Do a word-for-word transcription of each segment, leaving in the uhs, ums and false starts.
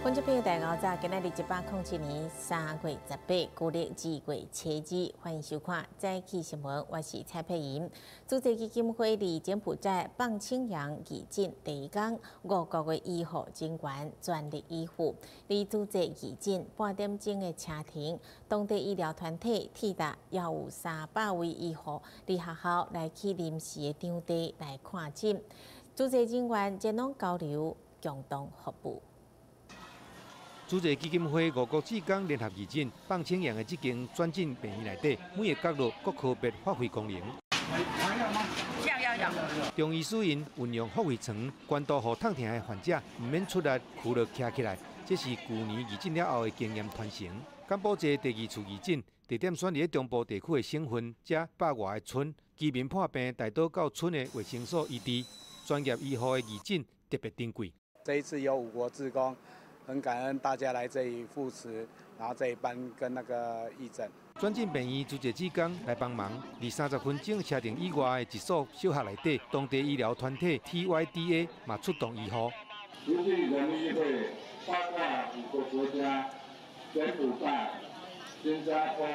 观众朋友，大家好，今日一百零七年三月十八，古历二月初二，欢迎收看《早起新闻》，我是蔡佩莹。主席基金会伫柬埔寨放青羊义诊第一天，五个月一号诊管全力以赴。离主席义诊半点钟的车程，当地医疗团体铁达约有三百位医护，伫学校来去临时的场地来看诊。主席诊管前往交流，共同服务。 主席基金会五国志工联合义诊放青羊的这间转诊病院内底，每个角落各科别发挥功能。 要要要。 中医师因运用发挥床，关渡予痛痛的患者唔免出力，扶落徛起来。这是去年义诊了后的经验传承。甘宝街第二处义诊，地点选伫中部地区的省份，加百外个村，居民破病大多到村的卫生所医治，专业医护的义诊特别珍贵。 这一次有五国志工。 很感恩大家来这里扶持，然后这一班跟那个义诊。 转诊病院主席志工来帮忙，伫三十分钟车程以外的一所小学内底，当地医疗团体 T Y D A 嘛出动医护。 国际人民议会包括五个国家：柬埔寨、新加坡、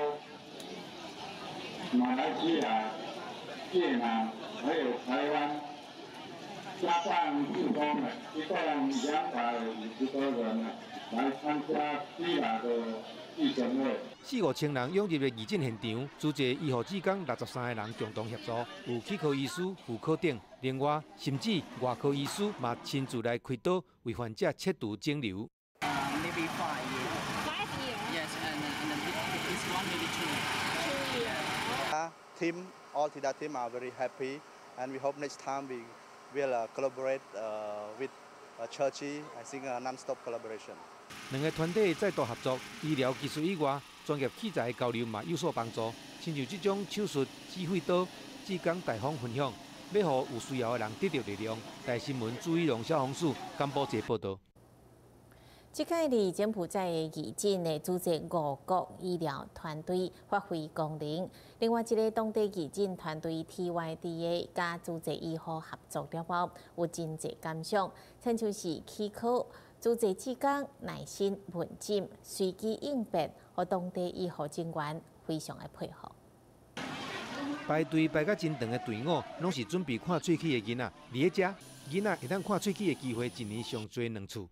马来西亚、越南，还有台湾。 加上志工们，一共两百五十多人来参加第二个义诊会。 四五千人涌入的义诊现场，主席医护志工六十三个人共同协助，有气科医师、妇科等，另外甚至外科医师嘛亲自来开刀为患者切除肿瘤。 Maybe five years. Five years. Yes, and and this one maybe two. Two years. Our team, all Tida team are very happy, and we hope next time we. We'll uh, collaborate uh, with uh, Churchy. I think a non-stop collaboration. 两个团体再度合作，医疗技术以外，专业器材的交流嘛有所帮助。亲像这种手术指挥刀，志工大方分享，要互有需要的人得到力量。台新闻朱一龙消防署甘宝街报道。 即届伫柬埔寨的义诊的组织五国医疗团队发挥功能，另外一个当地义诊团队 T Y D A 甲主治医护合作了后，有真侪感想，亲像是起考、主治志工耐心问诊、随机应变，和当地医护人员非常的配合。 排队排到真长的队伍，拢是准备看喙齿的囡仔。伫迄遮，囡仔会当看喙齿的机会，一年上最两次。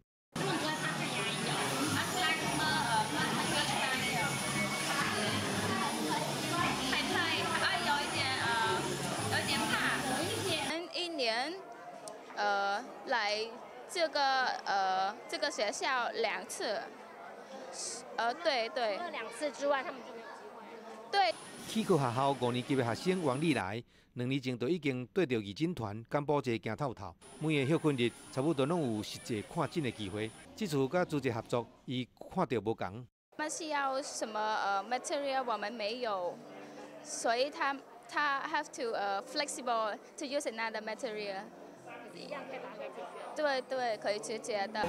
年，呃，来这个呃这个学校两次，呃，对对。 除了两次之外，他们就没有机会。 对。 起考学校五年级的学生王丽来，两年前就已经对着义诊团甘宝街行透透，每个休困日差不多拢有实际看诊的机会。这次甲组织合作，伊看到无同。 他们需要什么呃 material 我们没有，所以他。 他 have to 呃、uh, flexible to use another material。 一样可以把它给解决。 对对，可以解决的。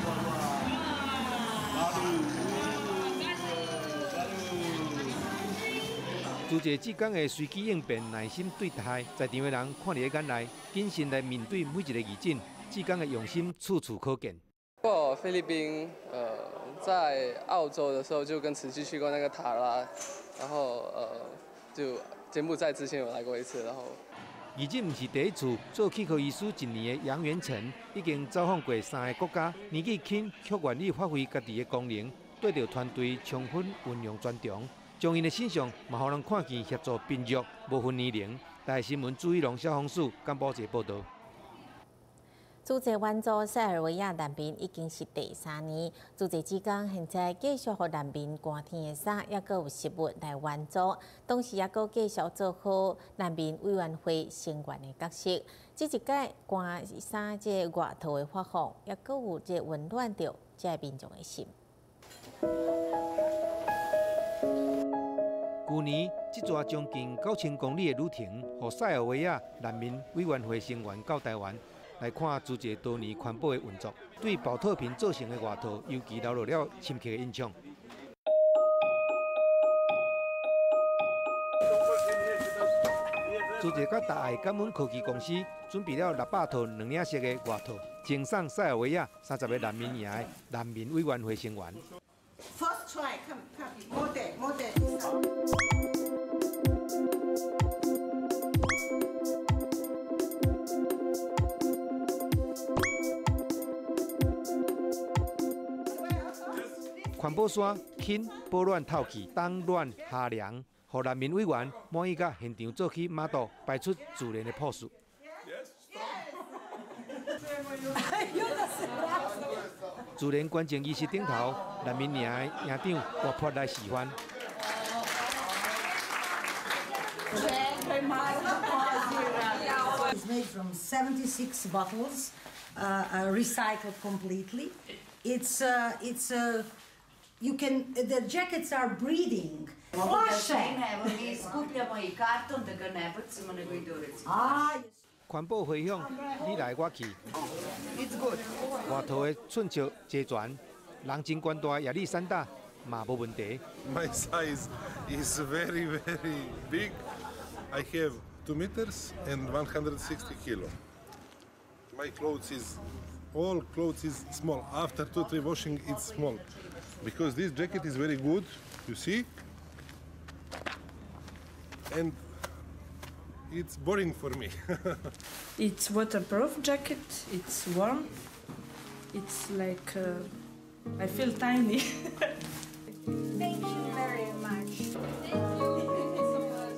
主治志工的随机应变、耐心对待，在场的人看伫眼内，谨慎来面对每一个义诊，志工的用心处处可见。 过菲律宾，呃，在澳洲的时候就跟慈禧去过那个塔拉，然后呃就。 柬埔寨之前有来过一次，然后。 义诊唔是第一次，做气科医师一年的杨元成已经走访过三个国家，年纪轻却愿意发挥家己的功能，对着团队充分运用专长，将因的形象嘛，互人看见协助并入，无分年龄。台新闻朱一龙消防署甘宝街报道。 主治援助塞尔维亚难民已经是第三年，主治志工现在继续予难民寒天的衫，也阁有食物来援助，同时也阁继续做好难民委员会成员的角色。这一届寒衫这外套的发放，也阁有这温暖着这民众的心。 去年，这座将近九千公里的旅程，予塞尔维亚难民委员会成员到台湾。 来看租借多年环保的运作，对保特瓶造成的外套，尤其留落了深刻的印象。租借甲大爱感恩科技公司准备了六百套两领式的外套， 赠送塞尔维亚三十个难民营的难民委员会成员。 First try, come, come, more there, more there. 环保山轻保暖透气，冬暖夏凉，让难民委员满意甲现场做起马道，摆出自然的 pose。自然观景仪式顶头，难民营的营长活泼来示范。 It's made from seventy-six bottles, uh, uh, recycled completely. It's uh, it's uh, you can the jackets are breathing. Flushing. Ah. 环保回响，你来我去。外头的寸石齐全，人真宽大，亚历山大嘛无问题。 My size is very very big. I have two meters and one hundred sixty kilo. My clothes is all clothes is small. After two three washing, it's small because this jacket is very good. You see, and it's boring for me. It's waterproof jacket. It's warm. It's like uh, I feel tiny. Thank you very much. Thank you. Thank you so much.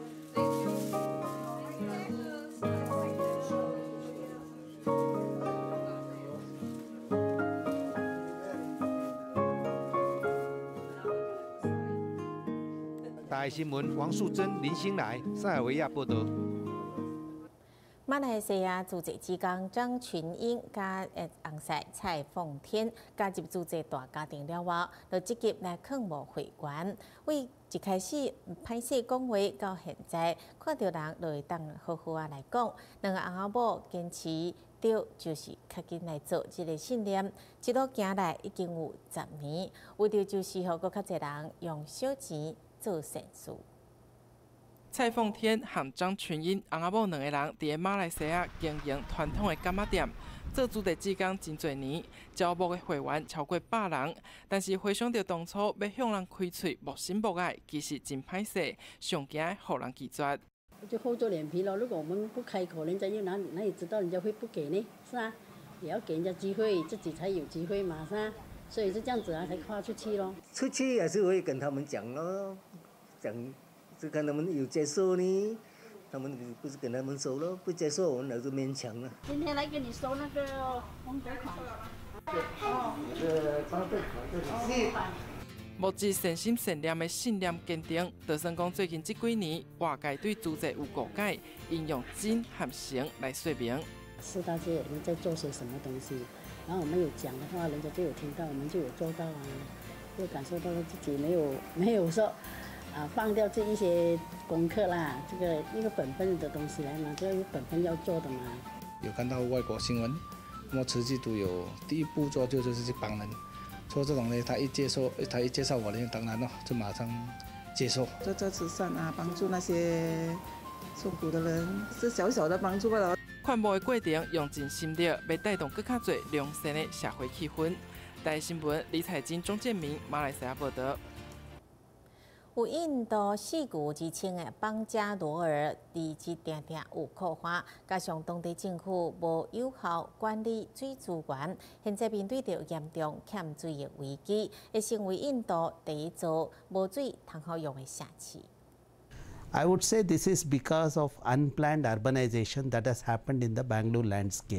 Thank you. 台新闻王素贞、林兴来，塞尔维亚报道。 马来西亚主席之公张群英加诶红婿蔡凤天加入主席大家庭了后，就积极来劝募会员。为一开始歹势讲话到现在，看到人就会当好好啊来讲。两个翁仔某坚持着就是较紧来做这个信念，一路行来已经有十年，为着就是互搁较侪人用小钱做善事。 蔡凤天和张群英翁仔某两个人伫马来西亚经营传统的柑仔店，做主题志工真侪年，招募的会员超过百人。但是回想到当初要向人开嘴木心木爱，其实真歹势，上惊互人拒绝。 就厚着脸皮咯。如果我们不开口，人家又哪里哪里知道人家会不给呢？是啊，也要给人家机会，自己才有机会嘛，是啊。所以是这样子啊，才跨出去咯。 出去也是会跟他们讲咯，讲。 就看他们有接受呢，他们不是跟他们收咯，不接受我们还是勉强了。 今天来给你收那个红酒款。 哦，这个方便款这里是。 目前善心善念的信念坚定，就算讲最近这几年外界对主席有误解，应用真和诚来说明。 四大界我们在做些什么东西，然后我们有讲的话，人家就有听到，我们就有做到啊，就感受到自己没有没有说。 啊，放掉这一些功课啦，这个一个本分的东西来嘛，这个本分要做的嘛。 有看到外国新闻，那么慈济都有第一步做就是去帮人，做这种呢，他一接受，他一介绍我呢，当然了，就马上接受。 做做慈善啊，帮助那些受苦的人，是小小的帮助罢了。 劝募的过程用尽心力，要带动更较多良善的社会气氛。台新闻李彩金、钟建明，马来西亚报道。 有印度四巨之称的邦加罗尔地区定定有扩花，加上当地政府无有效管理水资源，现在面对着严重欠水的危机，会成为印度第一座无水通好用的城市。 I would say this is because of unplanned urbanization that has happened in the Bangalore landscape.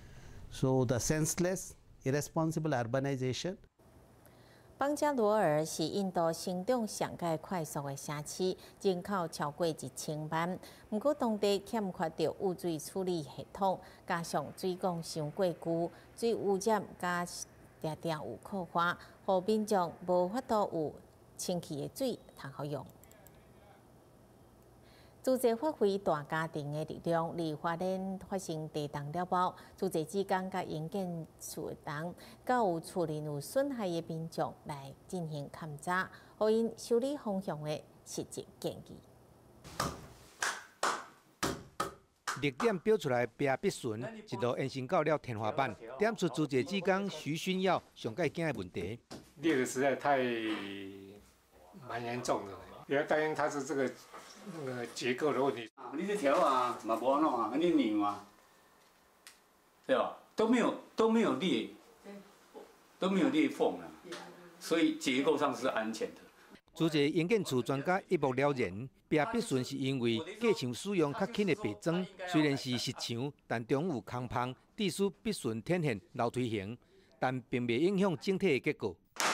So the senseless, irresponsible urbanization. 邦加罗尔是印度成长上界快速的城市，人口超过一千万。不过当地欠缺着污水处理系统，加上水管伤过旧，水污染加常常有扩花，互民众无法度有清气的水通好用。 主席发挥大家庭的力量，离花莲发生地动了后，主席之间甲营建处人，甲有厝内有损害的民众来进行勘查，互因修理方向的实际建议。 热点标出来，白必顺一路延伸到了天花板，点出主治技工徐勋耀上界惊的问题。 裂的实在太蛮严重的，不要担心它是这个那个结构的问题。 你这条啊，嘛无弄啊，你拧啊，对吧？都没有都没有裂，都没有裂缝啊，所以结构上是安全的。 主治营建处专家一目了然，白必顺是因为过墙使用较轻的白砖，虽然是实墙，但中有空棚，致使必顺天现楼梯形，但并未影响整体的结构。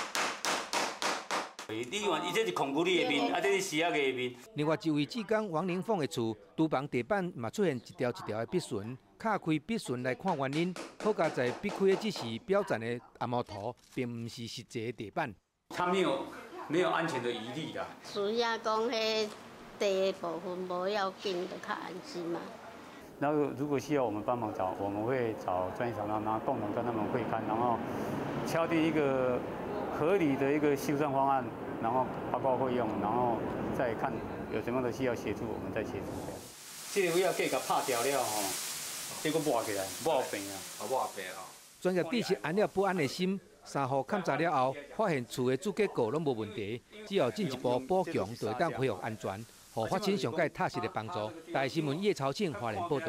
你看，伊这是控制你的面，啊，这是死啊个面。 另外一位技工王玲凤的厝，厨房地板嘛出现一条一条的必顺，敲开必顺来看原因，好加在必开的只是表层的暗毛图，并不是实际的地板。 它没有。没有安全的疑虑的。 主要讲，迄地部分无要紧，就较安心嘛。 然后如果需要我们帮忙找，我们会找专业厂商，然后共同跟他们会勘，然后敲定一个合理的一个修缮方案，然后报告费用，然后再看有什么的需要协助，我们再协助。 这个位要给它拍掉了吼，结果抹起来，抹平啊， 啊抹平啊。专业知识安了不安的心。三号勘查了后，发现厝的主结构拢无问题，只要进一步补强，就会当恢复安全，互发展上界踏实的帮助。台新闻叶朝庆华联报道。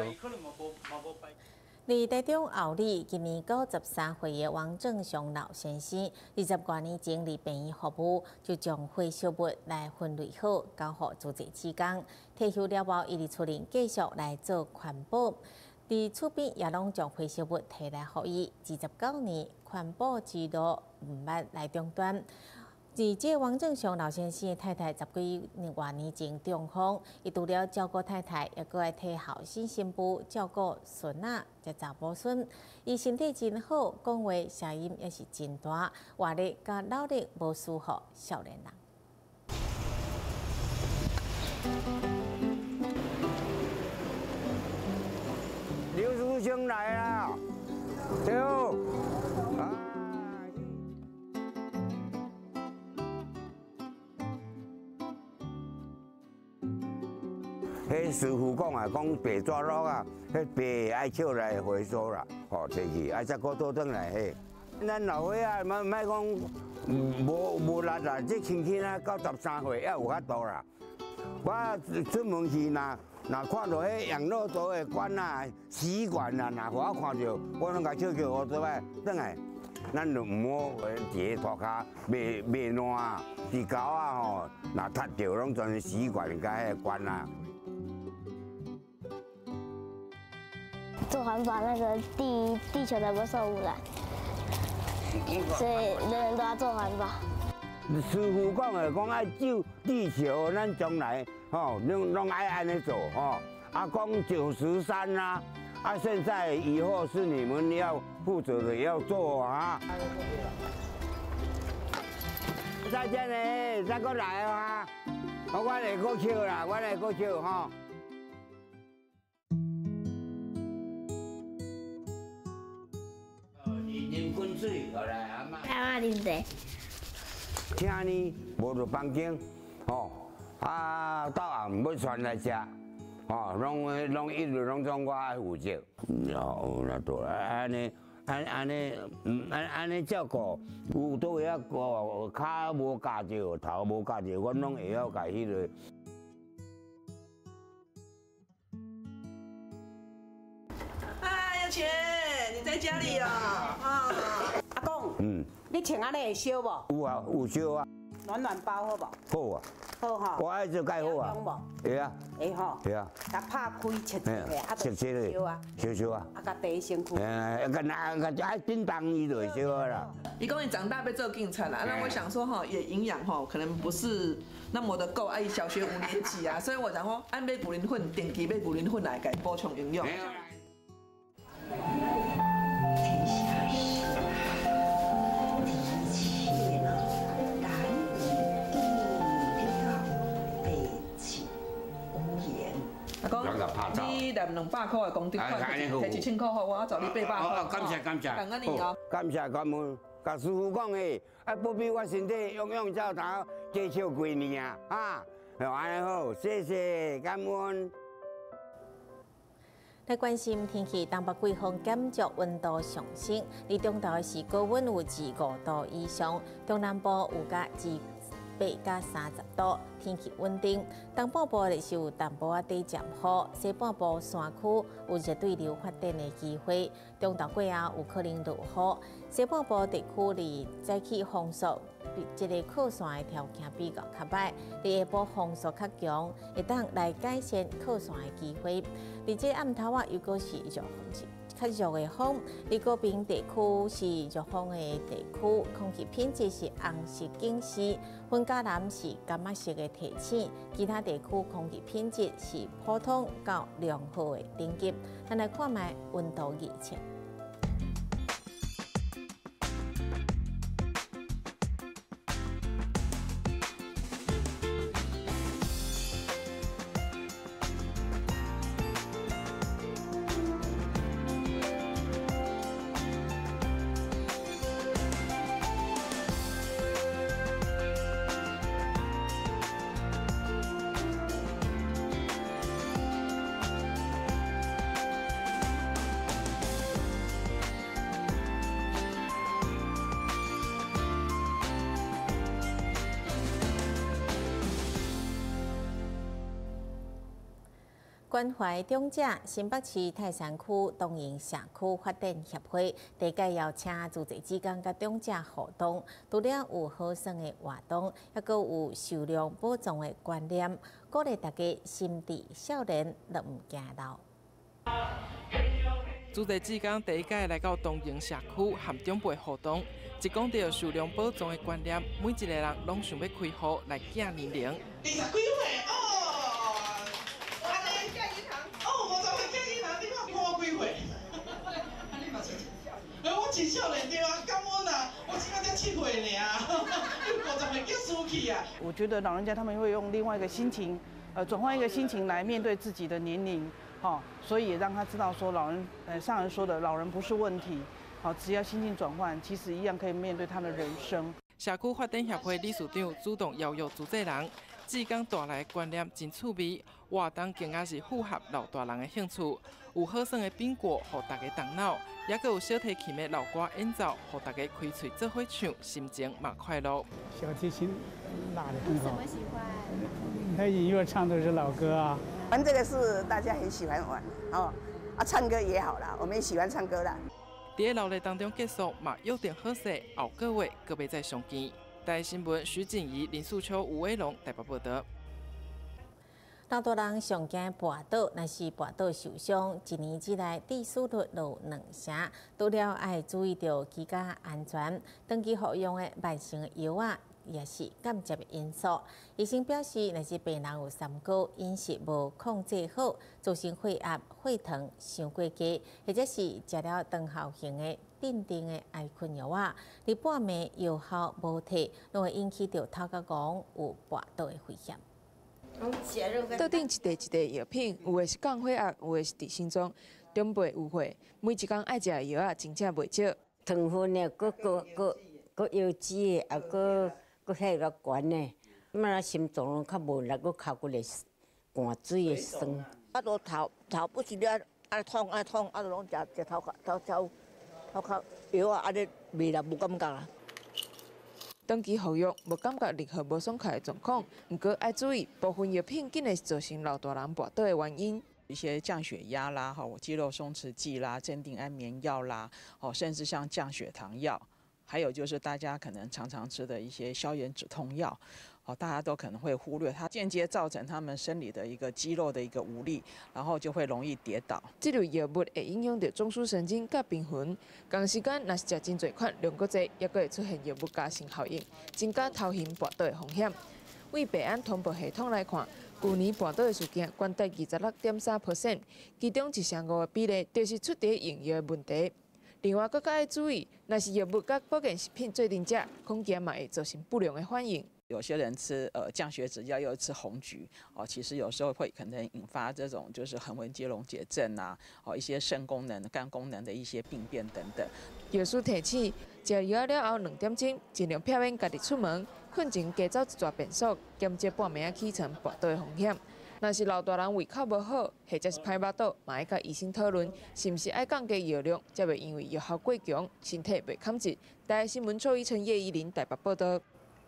伫台中后里，今年九十三岁的王正雄老先生，二十多年前离病院服务，就将回收物来分类好，交互主治技工，退休了后，伊伫厝里继续来做环保。伫厝边也拢将回收物摕来互伊，二十九年环保之路毋捌来中断。而这王正雄老先生的太太十几多年前中风，伊除了照顾太太，也搁爱替后新新妇照顾孙仔、才查某孙。伊身体真好，讲话声音也是真大，活力甲脑力无输互少年人。 刘书生来了，对哦。啊！迄师傅讲啊，讲白纸落啊，迄白爱捡来回收啦，吼，摕去，啊再搁倒转来迄。咱老岁啊，莫莫讲无无力啦，这轻轻啊，九十三岁也有法度啦。我出门去呐。若看到迄养乐多的管啊、吸管啊，若互我看着，我拢甲笑笑我做摆转来，咱就毋好伫个涂骹袂袂烂啊，地沟啊吼，若踢着拢全是吸管甲迄个管啊。 做环保那个地地球才不受污染，所以人人都要做环保。 师傅讲的，讲爱救地球，咱将来吼，拢拢爱安尼做吼。啊，讲九十三啦，啊，现在以后是你们要负责的，要做啊。再见嘞，再过来啊！我我来过笑啦，我来过笑吼。啉滚水，好来阿妈。 阿妈啉茶。 听呢，无就房间，吼、哦，啊，到暗要传来食，吼、哦，拢拢一直拢总我爱负责，哦，那多安尼，安安尼，安安尼照顾，有倒位啊个骹无夹着，头无夹着，阮拢会晓家迄个。 哎，耀全，你在家里啊？啊，阿公。嗯。你穿安尼会烧无？ 有啊，有烧啊。 暖暖包好无？ 好啊。 好哈。 我爱做介好啊。会啊。 会吼。 会啊。 甲拍开切切的，啊， 切切的。 烧啊。 烧烧啊。 啊，甲茶先开。 哎，甲那甲爱叮当伊就会烧啊啦。 伊讲伊长大要做警察啦，那我想说哈，也营养哈，可能不是那么的够。啊，伊小学五年级啊，所以我想说，按买牛奶粉，定期买牛奶粉来给补充营养。你拿两百块的公定款，摕一千块给我，我找你八百块。 哦，感谢感谢， 感恩你哦。 感谢感恩，甲师傅讲诶，啊，保庇我身体，用用照头，继续几年啊，啊，安尼好，谢谢感恩。 来关心天气，东北季风减弱，温度上升。而中昼是高温有至五度以上，中南部有甲至八甲三十度，天气稳定。东半部日是有淡薄仔低渐雨，西半部山区有热对流发展的机会。中昼过后有可能落雨，西半部地区离早起风速一个靠线的条件比较较歹，伫下晡风速较强，会当来改善靠线的机会。而这暗头啊，又果是弱风，较弱的风。而高屏地区是弱风的地区，空气品质是红色警示，云嘉南是柑仔色的提醒，其他地区空气品质是普通到良好的等级。咱来看卖温度预测。关怀长者，新北市泰山区东营社区发展协会第届邀请主席之间甲长者互动，除了有好耍的活动，还佫有受量保障的观念，鼓励大家心智少年，乐唔惊老。 主席之间第一届来到东营社区和长辈互动，一讲到受量保障的观念，每一个人拢想要开户来减年龄。 二十几岁哦，安尼建银行哦，五十岁建银行，你看看我几岁？你嘛是？哎，我真少年对啊，感恩啊，我今仔才七岁尔，你五十岁叫输去啊。 我觉得老人家他们会用另外一个心情，呃，转换一个心情来面对自己的年龄。好、哦，所以也让他知道说，老人，呃，上人说的，老人不是问题，好、哦，只要心境转换，其实一样可以面对他的人生。 社区发展协会理事长主动邀约主持人，志刚带来的观念真趣味，活动更加是符合老大人的兴趣，有好耍的变果，互大家动脑，也佫有小提琴的老歌演奏，互大家开嘴做伙唱，心情嘛快乐。 小提琴拉得很好。为什么喜欢？他音乐唱的是老歌啊。 玩这个是大家很喜欢玩哦，啊，唱歌也好啦，我们也喜欢唱歌啦。 伫个劳力当中结束，嘛约定好势，后个月阁要再相见。台新闻徐静怡、林素秋、吴伟龙台北报道。 老大人上惊跋倒，若是跋倒受伤，一年之内致死率有两成。除了爱注意到居家安全，长期服用的慢性的药啊，也是间接的因素。医生表示，若是病人有三高、饮食无控制好，造成血压、血糖上过低，或者是食了长效型的镇定的爱困药啊，你半暝药效无退，拢会引起到头壳戆有跋倒的危险。 特定一块一块药品，有的是降血压，有的是治心脏。长辈有血，每一工爱食的药啊，真正袂少。 糖分呢，搁搁搁搁腰子的，啊搁搁血较悬的，嘛心脏拢较无力，搁脚骨会寒水会酸。 啊，都头头不是了，啊痛啊痛，啊拢食食头壳头头头壳药啊，啊你未啦无感觉啊。 长期服用，无感觉任何无爽快的状况，不过要注意，部分药品竟然是造成老大人跋倒的原因。 一些降血压啦、哈肌肉松弛剂啦、镇定安眠药啦，哦，甚至像降血糖药，还有就是大家可能常常吃的一些消炎止痛药，哦，大家都可能会忽略，它间接造成他们生理的一个肌肉的一个无力，然后就会容易跌倒。 这类药物会影响到中枢神经甲平衡，同时间若是食真侪款，量过侪，也佫会出现药物加成效应，增加头型跋倒的风险。为病安通报系统来看，去年跋倒的事件高达二十六点三 percent， 其中一成五的比例就是出伫用药的问题。另外，佫要注意，若是药物甲保健食品做定价，恐惊嘛会造成不良的反应。 有些人吃呃降血脂药，又吃红菊哦，其实有时候会可能引发这种就是横纹接龙结症啊，哦一些肾功能、肝功能的一些病变等等。 药师提醒，食药了后两点钟，尽量避免家己出门，困前加走一撮便所，减少半暝起床跋倒的风险。 若是老大人胃口无好，或者是歹腹肚，嘛爱甲医生讨论，是毋是爱降低药量，才袂因为药效过强，身体袂抗制。台新闻邱依晨、叶依林台北报道。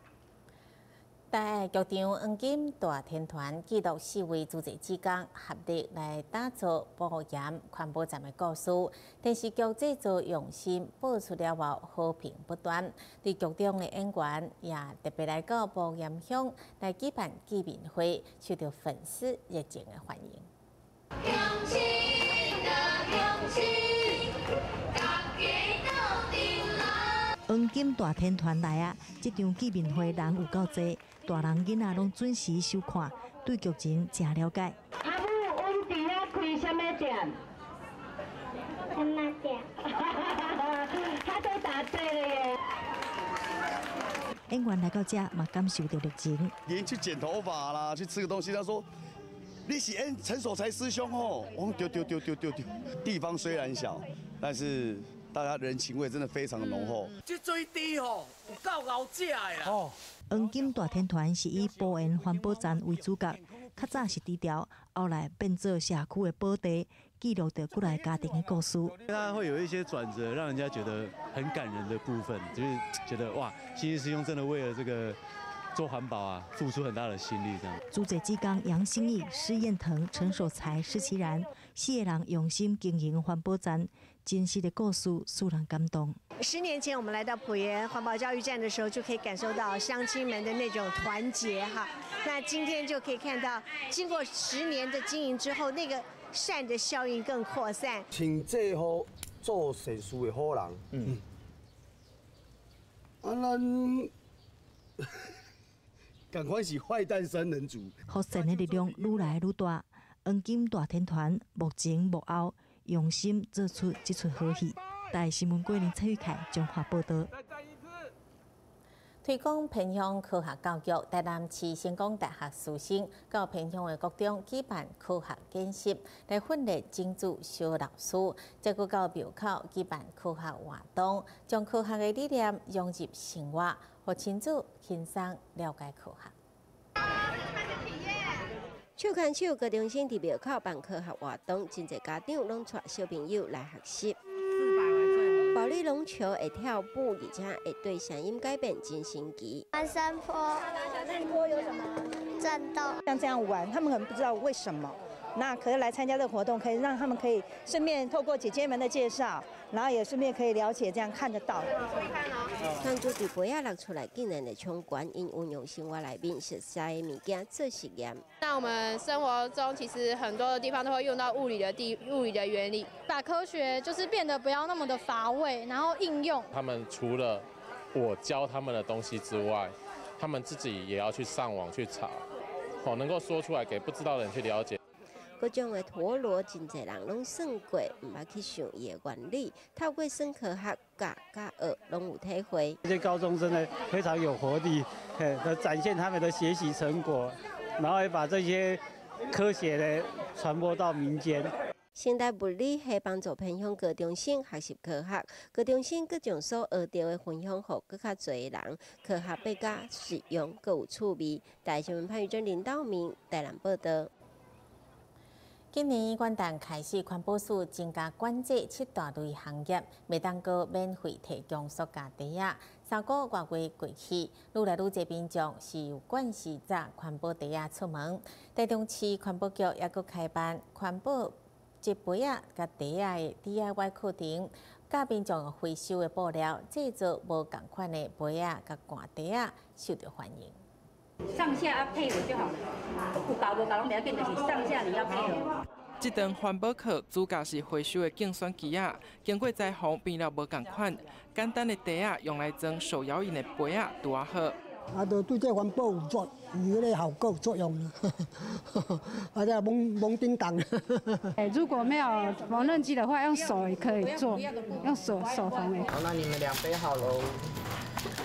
台局长黄金大天团记录四位主席之间合力来打造保盐环保站的故事。电视剧制作用心，播出了后好评不断。伫剧中的演员也特别来到保盐乡来举办见面会，受到粉丝热情的欢迎。 乡亲的乡亲，大家到顶来。 黄金大天团来啊！这场见面会人有够多。大人囡仔拢准时收看，对剧情真了解。 阿母，阮伫遐开什么店？什么店？他都答对了耶！ 演员来到这嘛感受到热情。 连去剪头发啦，去吃个东西，他说：“你是演陈守才师兄哦。”我丢丢丢丢丢丢。地方虽然小，但是大家人情味真的非常的浓厚。 这水滴吼，有够好食的啦！哦。 黄金大天团是以保盐环保站为主角，较早是低调，后来变做社区的宝地，记录着过来家庭的故事。 它会有一些转折，让人家觉得很感人的部分，就是觉得哇，新义师兄真的为了这个做环保啊，付出很大的心力这样。 主席之刚、杨新义、施燕腾、陈守才、施其然，四个人用心经营环保站。真实的故事使人感动。 十年前我们来到埔盐环保教育站的时候，就可以感受到乡亲们的那种团结哈。那今天就可以看到，经过十年的经营之后，那个善的效应更扩散。 请这好做善事的好人，嗯，啊咱赶快是坏蛋三人组。 福善的力量愈来愈大，黄金大天团幕前幕后。用心做出这出好戏。台新闻过年蔡玉凯综合报道。 推广偏乡科学教育，台南市成功大学师生到偏乡的国中举办科学见习，来训练精主小老师。再搁到庙口举办科学活动，将科学的理念融入生活，让亲子轻松了解科学。 手牵手，高中生伫庙口办科学活动，真侪家长拢带小朋友来学习。保利龙球会跳步，而且会对声音改变进行机。 爬山坡，山坡有什么？战斗。 像这样玩，他们可能不知道为什么。那可是来参加这个活动，可以让他们可以顺便透过姐姐们的介绍，然后也顺便可以了解，这样看得到。 看住伫杯仔落出来，竟然会冲关，因运用生活内面熟悉的物件做实验。 那我们生活中其实很多的地方都会用到物理的地物理的原理， 把科学就是变得不要那么的乏味，然后应用。 他们除了我教他们的东西之外，他们自己也要去上网去查，哦，能够说出来给不知道的人去了解。 各种的陀螺，真侪人拢算过，唔捌去想伊的原理。透过算科学教教学，拢有体会。 这些高中生呢，非常有活力，嘿，来展现他们的学习成果，然后也把这些科学呢传播到民间。 现代物理系帮助偏乡高中生学习科学，高中生佮将所学到的分享给更较侪人。科学八加实用，佮有趣味。台新闻潘玉珍、林道明台南报道。 今年元旦开始，环保署增加管制七大类行业，每当个免费提供塑胶袋仔。三个月月过去，愈来愈侪民众是有惯时扎环保袋仔出门。台中市环保局也佮开办环保折杯仔甲袋仔的 D I Y 课程，教民众回收的布料制作无同款的杯仔甲罐袋仔，受到欢迎。 上下要配合就好了，有搞无搞拢不要紧，就是上下你要配合。 这堂环保课主角是回收的竞选机仔，经过裁缝变了无同款，简单的袋仔用来装手摇饮的杯仔拄啊好。 啊，就对这环保有作有迄个效果作用了，啊，这蒙蒙叮当。 哎，如果没有缝纫机的话，用手也可以做，用手手缝的。 好，那你们两杯好喽。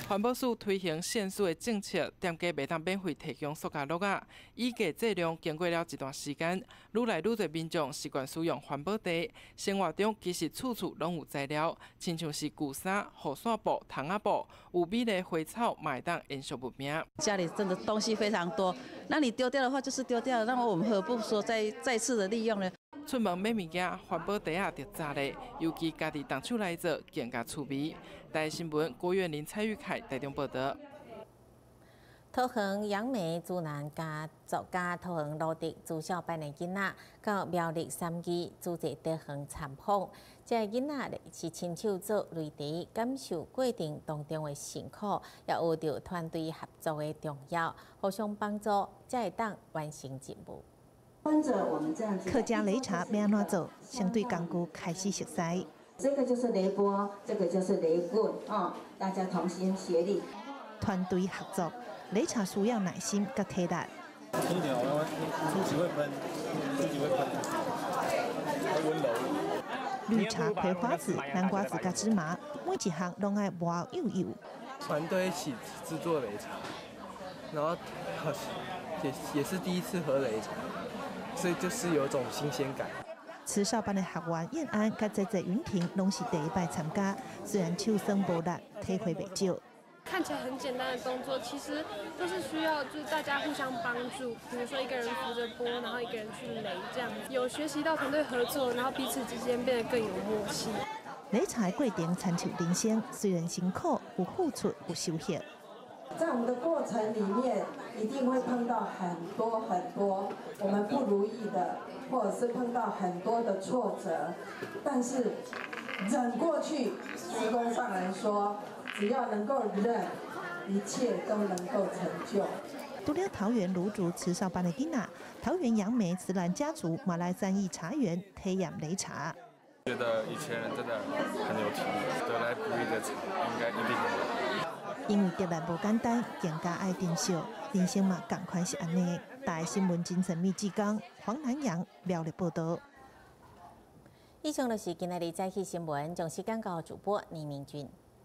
环保署推行限塑的政策，店家袂当免费提供塑胶袋啊。衣架质量经过了一段时间，愈来愈多民众习惯使用环保袋。生活中其实处处拢有材料，亲像是旧衫、雨伞布、窗仔布，有美丽花草，嘛会当延续文明。 家里真的东西非常多，那你丢掉的话就是丢掉了，那么我们何不说再再次的利用呢？ 出门买物件，环保袋啊，着扎咧，尤其家己动手来做，更加趣味。台新闻郭月玲、蔡玉凯台中报道。 桃园杨梅主男家作家桃园路迪自小班的囡仔，到苗栗三义组织德园参访。这囡仔是亲手做擂茶，感受过程当中的辛苦，也学到团队合作的重要，互相帮助，才会当完成任务。 客家擂茶要安怎做？相对工具开始熟悉。 这个就是擂钵，这个就是擂棍啊、哦，大家同心协力。 团队合作，擂茶需要耐心和体力。 一点哦，出几会喷，出几会喷，温柔。 绿茶、葵花籽、南瓜籽和芝麻，每一项拢爱磨幼幼。 团队一起制作擂茶，然后也也是第一次喝擂茶。所以就是有种新鲜感。 慈少班的学员燕安甲姐姐云婷拢是第一摆参加，虽然手酸无力，体会袂少。 看起来很简单的动作，其实都是需要就是大家互相帮助。比如说一个人扶着钵，然后一个人去擂，这样有学习到团队合作，然后彼此之间变得更有默契。 擂茶的过程亲像人生，虽然辛苦，有付出有收获。 在我们的过程里面，一定会碰到很多很多我们不如意的，或者是碰到很多的挫折，但是忍过去，师公上人说，只要能够忍，一切都能够成就。 除了桃园芦竹慈少班的囡仔，桃园杨梅慈兰家族马来三义茶园体验擂茶。 觉得以前人真的很有体力，得来不易的茶应该一定有。 因为得来无简单，更加爱珍惜，人生嘛同款是安尼。大新闻精神密技工黄南阳苗栗报道。 以上就是今日的早起新闻，将时间交主播倪明君。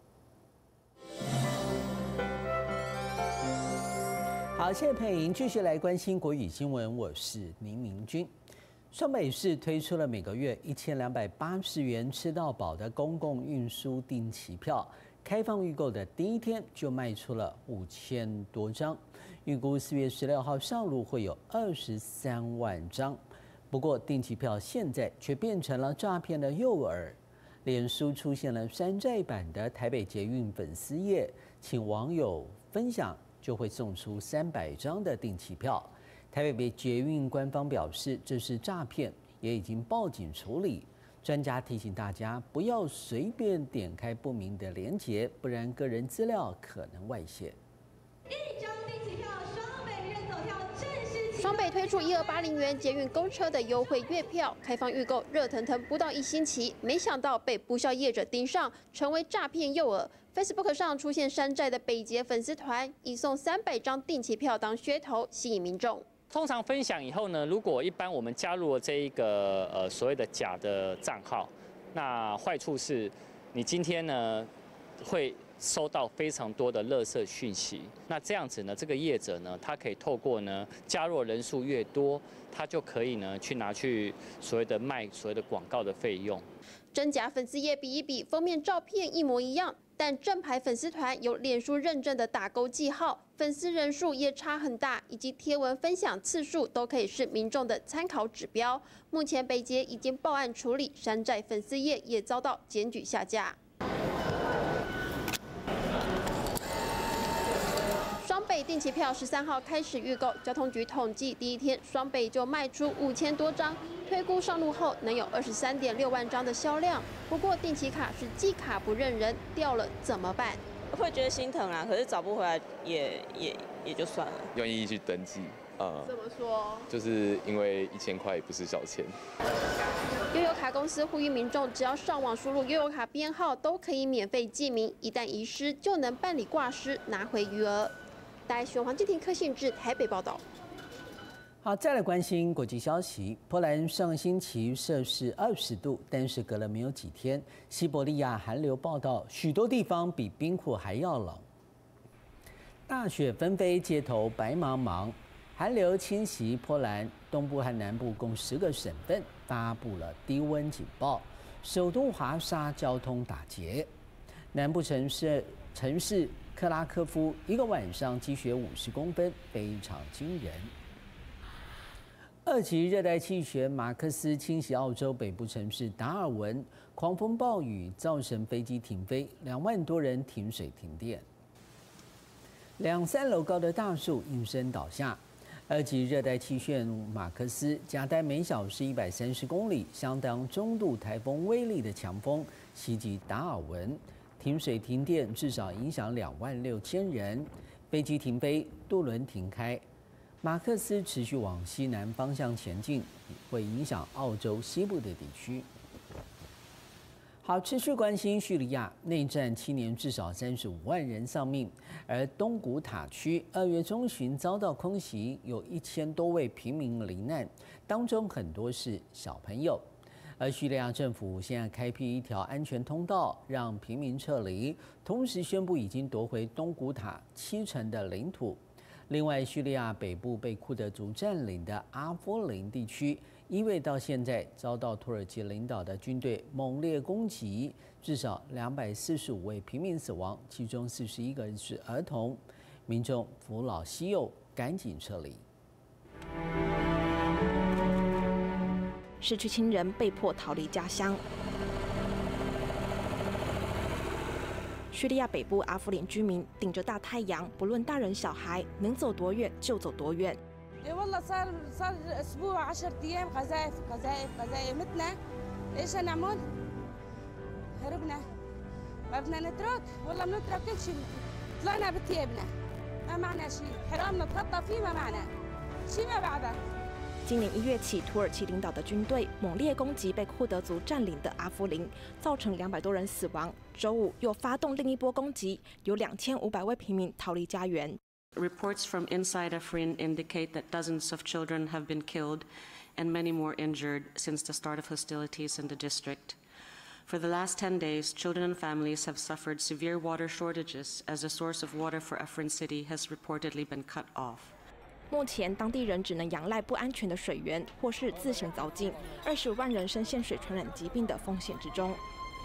好，谢谢佩莹，继续来关心国语新闻，我是倪明君。双北市推出了每个月一千两百八十元吃到饱的公共运输定期票。开放预购的第一天就卖出了五千多张，预估四月十六号上路会有二十三万张。不过定期票现在却变成了诈骗的诱饵。脸书出现了山寨版的台北捷运粉丝页，请网友分享就会送出三百张的定期票。台北捷运官方表示这是诈骗，也已经报警处理。专家提醒大家，不要随便点开不明的连结，不然个人资料可能外泄。 一张定期票，双北人走跳正式。 双北推出一二八零元捷运公车的优惠月票，开放预购，热腾腾不到一星期，没想到被不肖业者盯上，成为诈骗诱饵。Facebook 上出现山寨的北捷粉丝团，以送三百张定期票当噱头，吸引民众。 通常分享以后呢，如果一般我们加入了这一个呃所谓的假的账号，那坏处是，你今天呢会收到非常多的垃圾讯息。那这样子呢，这个业者呢，他可以透过呢加入人数越多，他就可以呢去拿去所谓的卖所谓的广告的费用。 真假粉丝页比一比，封面照片一模一样。但正牌粉丝团有脸书认证的打勾记号，粉丝人数也差很大，以及贴文分享次数都可以是民众的参考指标。目前北捷已经报案处理，山寨粉丝页也遭到检举下架。双北定期票十三号开始预购，交通局统计第一天双北就卖出五千多张，推估上路后能有二十三点六万张的销量。不过定期卡是寄卡不认人，掉了怎么办？ 会觉得心疼啊，可是找不回来也也也就算了。 用意义去登记，呃， 怎么说？ 就是因为一千块不是小钱。 悠游卡公司呼吁民众，只要上网输入悠游卡编号，都可以免费记名，一旦遗失就能办理挂失，拿回余额。台新闻黄敬婷、柯信志台北报道。 好，再来关心国际消息。波兰上星期摄氏二十度，但是隔了没有几天，西伯利亚寒流报道，许多地方比冰库还要冷。 大雪纷飞，街头白茫茫，寒流侵袭波兰东部和南部共十个省份发布了低温警报，首都华沙交通打结。南部城市城市克拉科夫一个晚上积雪五十公分，非常惊人。二级热带气旋马克思侵袭澳洲北部城市达尔文，狂风暴雨造成飞机停飞，两万多人停水停电。两三楼高的大树应声倒下。二级热带气旋马克思夹带每小时一百三十公里，相当中度台风威力的强风袭击达尔文，停水停电，至少影响两万六千人，飞机停飞，渡轮停开。马克思持续往西南方向前进，会影响澳洲西部的地区。好，持续关心叙利亚内战七年，至少三十五万人丧命，而东古塔区二月中旬遭到空袭，有一千多位平民罹难，当中很多是小朋友。而叙利亚政府现在开辟一条安全通道，让平民撤离，同时宣布已经夺回东古塔七成的领土。另外，叙利亚北部被库德族占领的阿夫林地区，一月到现在遭到土耳其领导的军队猛烈攻击，至少两百四十五位平民死亡，其中四十一个人是儿童。民众扶老携幼，赶紧撤离。 失去亲人，被迫逃离家乡。叙利亚北部阿夫林居民顶着大太阳，不论大人小孩，能走多远就走多远。 والله صار صار اسبوع عشرة ايام قذائف قذائف قذائف متنا ايش هنعمل؟ هربنا ما بدنا نترك والله بنترك كل شيء طلعنا بثيابنا ما معنا شيء حرام نتغطى فيه ما معنا شيء ما بعدها。 今年一月起，土耳其领导的军队猛烈攻击被库德族占领的阿夫林，造成两百多人死亡。周五又发动另一波攻击，有两千五百位平民逃离家园。 Reports from inside Afrin indicate that dozens of children have been killed and many more injured since the start of hostilities in the district. For the last ten days, children and families have suffered severe water shortages as the source of water for Afrin city has reportedly been cut off. 目前，当地人只能仰赖不安全的水源，或是自行凿井。二十五万人深陷水传染疾病的风险之中。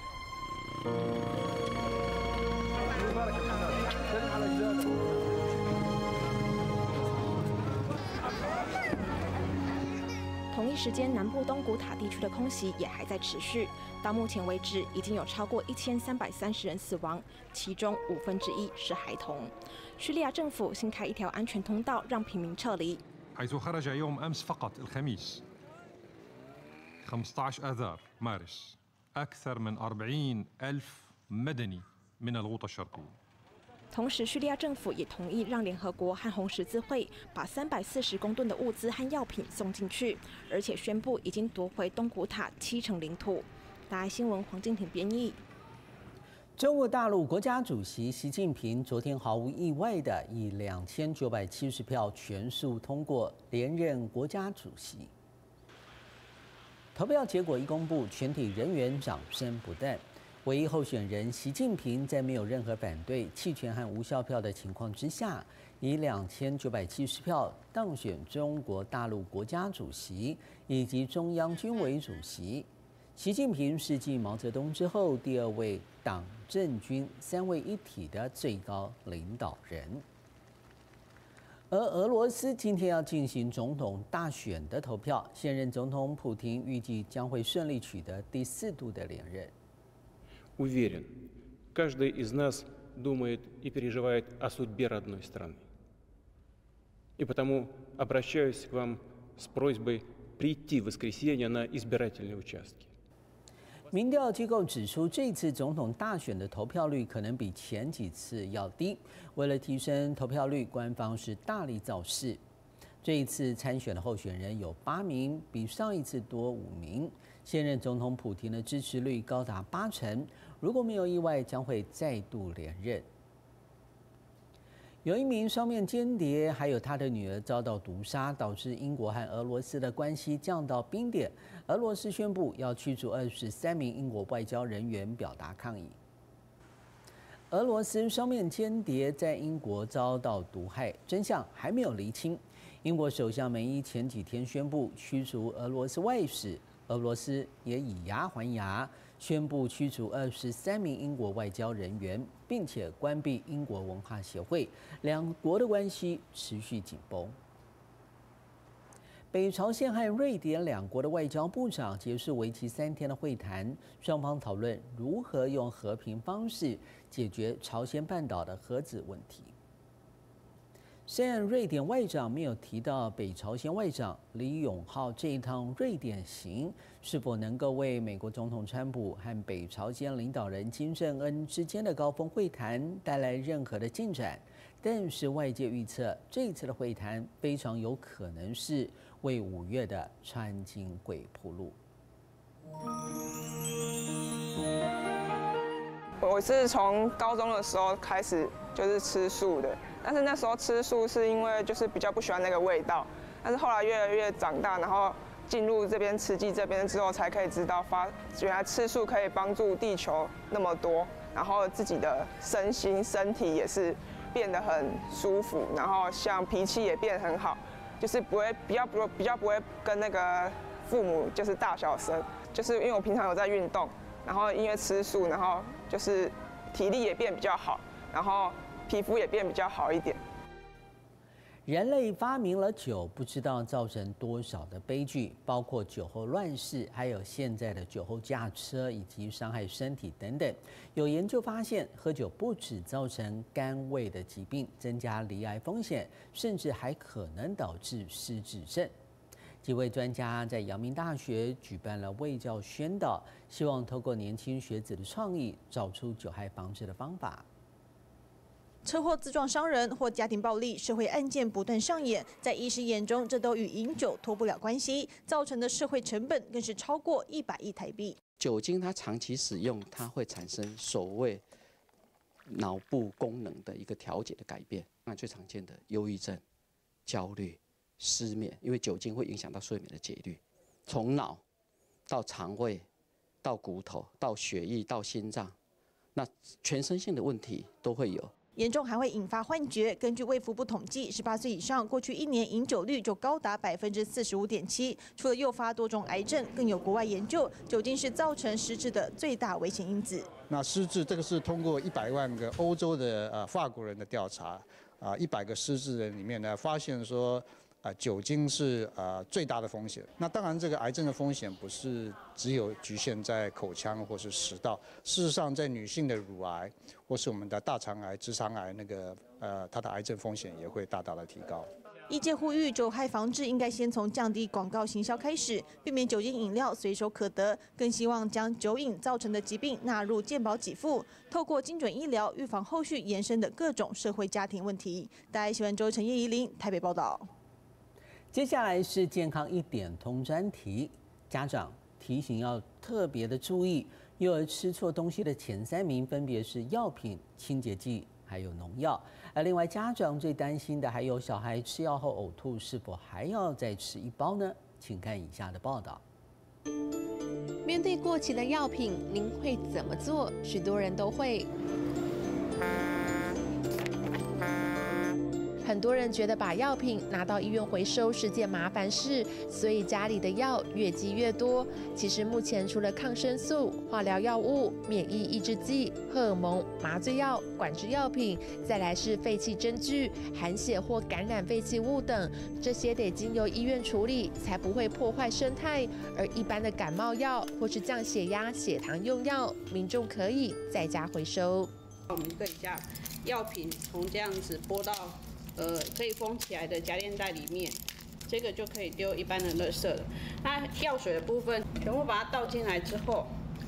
同一时间，南部东古塔地区的空袭也还在持续。到目前为止，已经有超过一千三百三十人死亡，其中五分之一是孩童。叙利亚政府新开一条安全通道，让平民撤离。 حيث خرج يوم أمس فقط الخميس خمسة عشر آذار مارس أكثر من أربعين ألف مدني من الغوطة الشرقية。 同时，叙利亚政府也同意让联合国和红十字会把三百四十公吨的物资和药品送进去，而且宣布已经夺回东古塔七成领土。大爱新闻黄静婷编译。 中国大陆国家主席习近平昨天毫无意外地以两千九百七十票全数通过连任国家主席。投票结果一公布，全体人员掌声不断。唯一候选人习近平在没有任何反对、弃权和无效票的情况之下，以两千九百七十票当选中国大陆国家主席以及中央军委主席。习近平是继毛泽东之后第二位党政军三位一体的最高领导人。而俄罗斯今天要进行总统大选的投票，现任总统普丁预计将会顺利取得第四度的连任。 Уверен, каждый из нас думает и переживает о судьбе родной страны. И потому обращаюсь к вам с просьбой прийти в воскресенье на избирательные участки. 民调机构指出，这次总统大选的投票率可能比前几次要低。为了提升投票率，官方是大力造势。这一次参选的候选人有八名，比上一次多五名。现任总统普丁的支持率高达八成，如果没有意外，将会再度连任。有一名双面间谍，还有他的女儿遭到毒杀，导致英国和俄罗斯的关系降到冰点。俄罗斯宣布要驱逐二十三名英国外交人员，表达抗议。 俄罗斯双面间谍在英国遭到毒害，真相还没有厘清。英国首相梅伊前几天宣布驱逐俄罗斯外使，俄罗斯也以牙还牙，宣布驱逐二十三名英国外交人员，并且关闭英国文化协会，两国的关系持续紧绷。北朝鲜和瑞典两国的外交部长结束为期三天的会谈，双方讨论如何用和平方式解决朝鲜半岛的核子问题。虽然瑞典外长没有提到北朝鲜外长李永浩这一趟瑞典行是否能够为美国总统川普和北朝鲜领导人金正恩之间的高峰会谈带来任何的进展，但是外界预测这一次的会谈非常有可能是为五月的川金会铺路。 我是从高中的时候开始就是吃素的，但是那时候吃素是因为就是比较不喜欢那个味道，但是后来越来越长大，然后进入这边慈济这边之后，才可以知道发原来吃素可以帮助地球那么多，然后自己的身心身体也是变得很舒服，然后像脾气也变得很好。就是不会比较不比较不会跟那个父母就是大小声，就是因为我平常有在运动，然后因为吃素，然后就是体力也变比较好，然后皮肤也变比较好一点。 人类发明了酒，不知道造成多少的悲剧，包括酒后乱世，还有现在的酒后驾车以及伤害身体等等。有研究发现，喝酒不只造成肝胃的疾病，增加罹癌风险，甚至还可能导致失智症。几位专家在阳明大学举办了卫教宣导，希望透过年轻学子的创意，找出酒害防治的方法。 车祸自撞伤人或家庭暴力，社会案件不断上演，在医师眼中，这都与饮酒脱不了关系，造成的社会成本更是超过一百亿台币。 酒精它长期使用，它会产生所谓脑部功能的一个调节的改变。那最常见的忧郁症、焦虑、失眠，因为酒精会影响到睡眠的节律，从脑到肠胃、到骨头、到血液、到心脏，那全身性的问题都会有。 严重还会引发幻觉。根据卫福部统计，十八岁以上过去一年饮酒率就高达百分之四十五点七。除了诱发多种癌症，更有国外研究，酒精是造成失智的最大危险因子。 那失智这个是通过一百万个欧洲的呃法国人的调查，啊一百个失智人里面呢，发现说。啊，酒精是呃最大的风险。那当然，这个癌症的风险不是只有局限在口腔或是食道，事实上，在女性的乳癌或是我们的大肠癌、直肠癌那个呃，它的癌症风险也会大大的提高。 业界呼吁酒害防治应该先从降低广告行销开始，避免酒精饮料随手可得，更希望将酒瘾造成的疾病纳入健保给付，透过精准医疗预防后续延伸的各种社会家庭问题。大家喜欢周晨叶怡玲台北报道。 接下来是健康一点通专题，家长提醒要特别的注意，幼儿吃错东西的前三名分别是药品、清洁剂还有农药。而另外家长最担心的还有小孩吃药后呕吐，是否还要再吃一包呢？请看以下的报道。 面对过期的药品，您会怎么做？许多人都会。很多人觉得把药品拿到医院回收是件麻烦事，所以家里的药越积越多。其实目前除了抗生素、化疗药物、免疫抑制剂、荷尔蒙、麻醉药、管制药品，再来是废弃针具、含血或感染废弃物等，这些得经由医院处理，才不会破坏生态。而一般的感冒药或是降血压、血糖用药，民众可以在家回收。 我们可以将药品从这样子拨到。呃，可以封起来的夹链袋里面，这个就可以丢一般的垃圾了。那药水的部分，全部把它倒进来之后，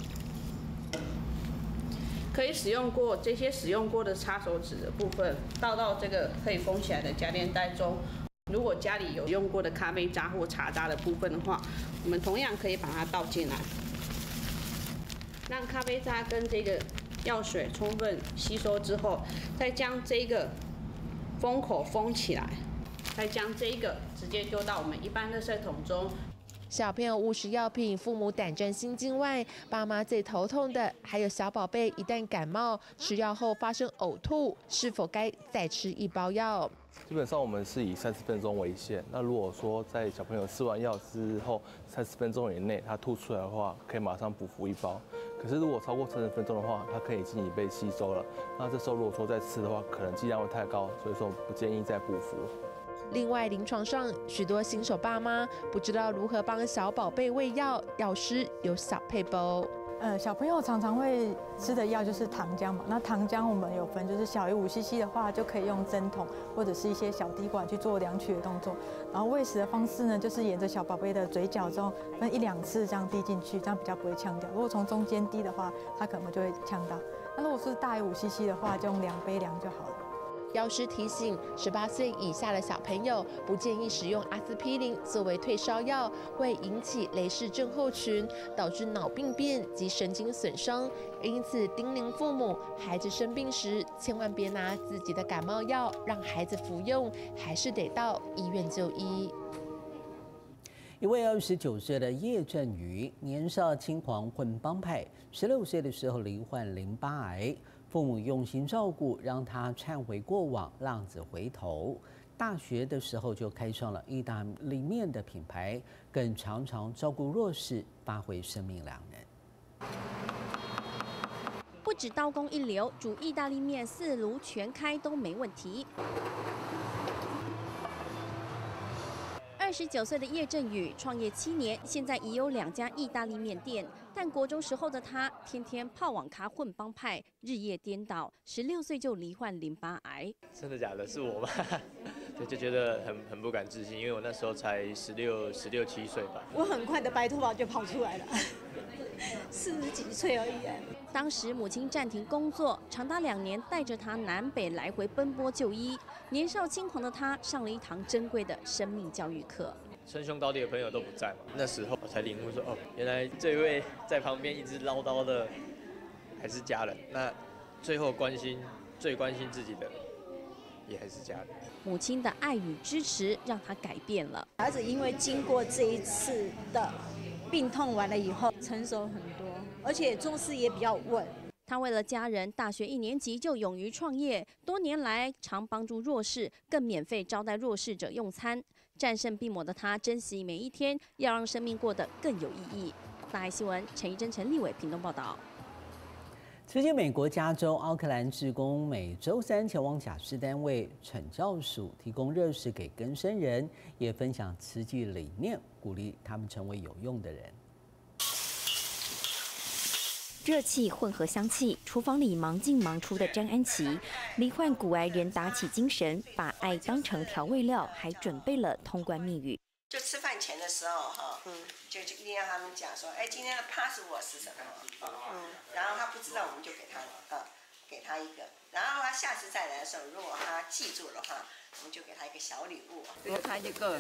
可以使用过这些使用过的擦手纸的部分，倒到这个可以封起来的夹链袋中。如果家里有用过的咖啡渣或茶渣的部分的话，我们同样可以把它倒进来，让咖啡渣跟这个药水充分吸收之后，再将这个。封口封起来，再将这个直接丢到我们一般垃圾桶中。 小朋友误食药品，父母胆战心惊外，爸妈最头痛的还有小宝贝一旦感冒，吃药后发生呕吐，是否该再吃一包药？ 基本上我们是以三十分钟为限。那如果说在小朋友吃完药之后三十分钟以内他吐出来的话，可以马上补服一包。可是如果超过三十分钟的话，它可以进行被吸收了。那这时候如果说再吃的话，可能剂量会太高，所以说不建议再补服。 另外，临床上许多新手爸妈不知道如何帮小宝贝喂药，药师有小配包。 呃，小朋友常常会吃的药就是糖浆嘛。那糖浆我们有分，就是小于五 C C 的话，就可以用针筒或者是一些小滴管去做量取的动作。然后喂食的方式呢，就是沿着小宝贝的嘴角中分一两次这样滴进去，这样比较不会呛掉。如果从中间滴的话，它可能就会呛到。那如果是大于五 C C 的话，就用量杯量就好了。 药师提醒，十八岁以下的小朋友不建议使用阿司匹林作为退烧药，会引起雷氏症候群，导致脑病变及神经损伤。因此，叮咛父母，孩子生病时千万别拿自己的感冒药让孩子服用，还是得到医院就医。 一位二十九岁的叶振宇，年少轻狂混帮派，十六岁的时候罹患淋巴癌。父母用心照顾，让他忏悔过往，浪子回头。大学的时候就开创了意大利面的品牌，更常常照顾弱势，发挥生命良能。 不止刀工一流，煮意大利面四炉全开都没问题。二十九岁的叶振宇创业七年，现在已有两家意大利面店。但国中时候的他，天天泡网咖混帮派，日夜颠倒。十六岁就罹患淋巴癌。 真的假的？是我吗？对，就觉得很很不敢置信，因为我那时候才十六、十六七岁吧。 我很快的白头发就跑出来了，四十几岁而已。 当时母亲暂停工作，长达两年带着他南北来回奔波就医。年少轻狂的他上了一堂珍贵的生命教育课。 称兄道弟的朋友都不在嘛，那时候我才领悟说，哦，原来这位在旁边一直唠叨的还是家人。那最后关心最关心自己的也还是家人。 母亲的爱与支持让他改变了。 儿子因为经过这一次的病痛完了以后，成熟很多，而且做事也比较稳。 他为了家人，大学一年级就勇于创业，多年来常帮助弱势，更免费招待弱势者用餐。战胜病魔的他，珍惜每一天，要让生命过得更有意义。大爱新闻，陈怡贞、陈立伟，屏东报道。 此前，美国加州奥克兰志工每周三前往假释单位惩教署，提供热食给更生人，也分享慈济理念，鼓励他们成为有用的人。 热气混合香气，厨房里忙进忙出的张安琪，罹患骨癌人打起精神，把爱当成调味料，还准备了通关密语。 就吃饭前的时候哈，嗯，就就一定让他们讲说，哎，今天的 password 是什么？嗯，然后他不知道，我们就给他呃，给他一个，然后他下次再来的时候，如果他记住的话，我们就给他一个小礼物。给他一个。